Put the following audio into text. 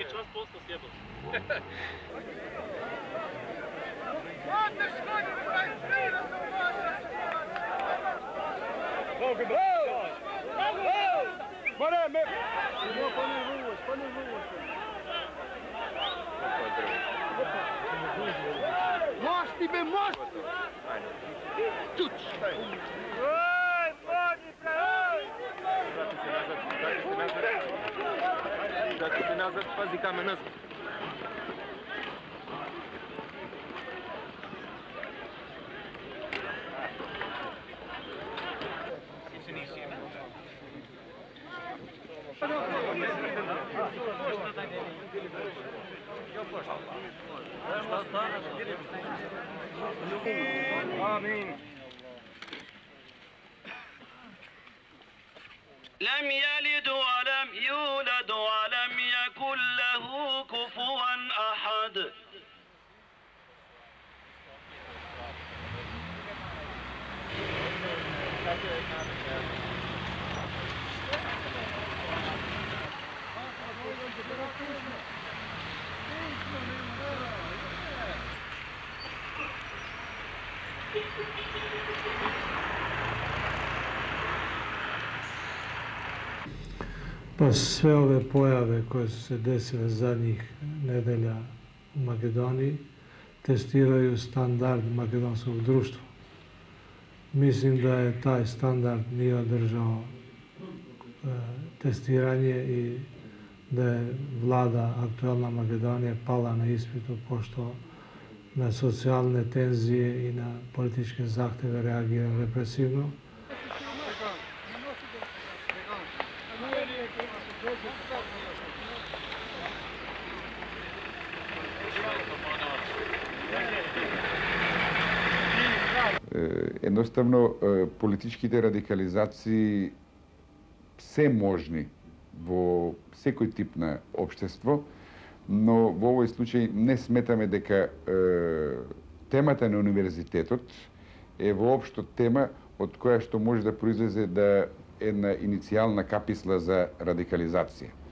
čas posla sjebao. Mosti be, mosti! Tuć! Vrati se nazad, pazi kamen nazad. Amin. لم يلد ولم يولد ولم يكن له كفوا أحد. Pa sve ove pojave koje su se desile zadnjih nedelja u Makedoniji testiraju standard makedonskog društva. Mislim da je taj standard nije održao testiranje i da je vlada aktualna Makedonije pala na ispitu pošto na socijalne tenzije i na političke zahteve reagira represivno. Jednostavno, političkите радикализации се можни во секој тип на општество, но во овој случај не сметаме дека темата на универзитетот е воопшто тема од која што може да произлезе да една иницијална каписла за радикализација.